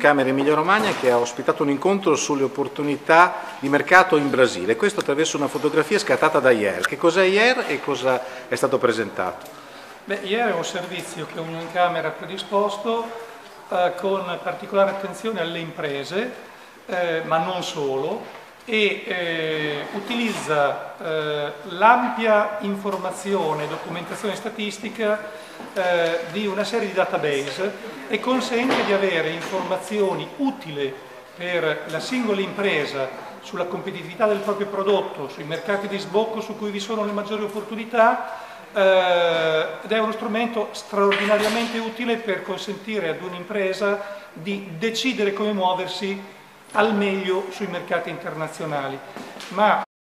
Camera Emilia Romagna che ha ospitato un incontro sulle opportunità di mercato in Brasile, questo attraverso una fotografia scattata da IER. Che cos'è IER e cosa è stato presentato? Beh, IER è un servizio che Union Camera ha predisposto con particolare attenzione alle imprese, ma non solo, e utilizza l'ampia informazione e documentazione statistica di una serie di database e consente di avere informazioni utili per la singola impresa sulla competitività del proprio prodotto, sui mercati di sbocco su cui vi sono le maggiori opportunità, ed è uno strumento straordinariamente utile per consentire ad un'impresa di decidere come muoversi al meglio sui mercati internazionali. Ma